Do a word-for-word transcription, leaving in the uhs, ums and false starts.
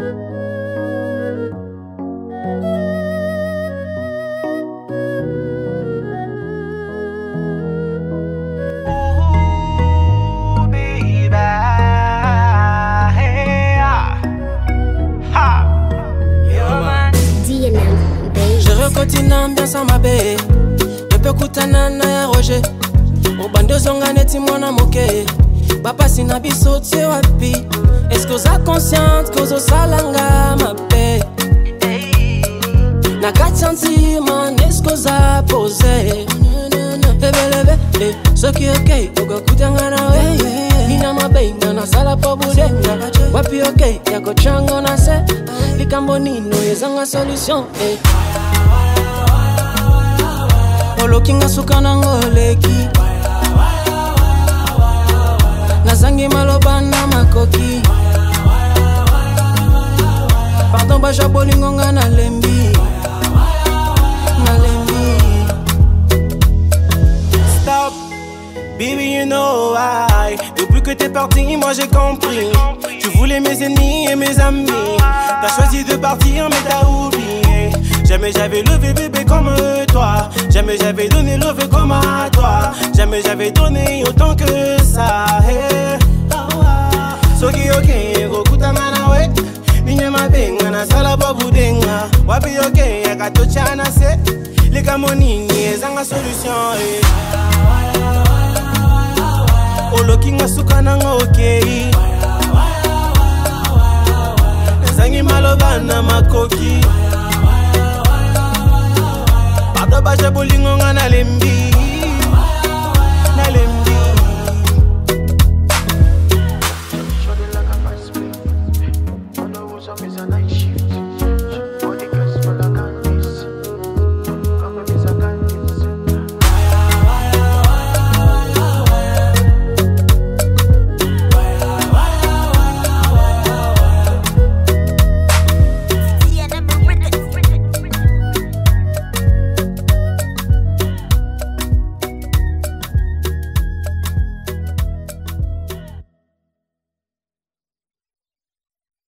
Une ambiance à ma baie. Je peux koutana na Roger. Au bando zonga neti mwana moke. Papa sina biso tse wapi. Est-ce que vous êtes consciente que vous salanga ma paix? Na kachanti man, est-ce que vous avez posé? Leve leve, eh, so ki okay. Oga kutanga na we. Nina ma bae, na sala po bude. Wapi okay, yako chango na se. Likambo nino yezanga solution, eh. Olokinga suka nangoleki Nazangi maloba na makoki Pardon baja bolingonga na lembi Na lembi Stop, baby you know why. Depuis que t'es parti moi j'ai compris. Tu voulais mes ennemis et mes amis. T'as choisi de partir mais t'as oublié. Jamais j'avais levé bébé comme toi. Jamais j'avais donné le feu comme à toi. Jamais j'avais donné autant que ça. Hey. Soki ok, go kutamana we. Ninye mabenga na sala babu denga. Wapi ok, yakato chana se. Lika monini ezanga solution. Hey. Olokinga suka nanga ok. Zangi maloba na makoki. Pardon baje bolingonga na lembi.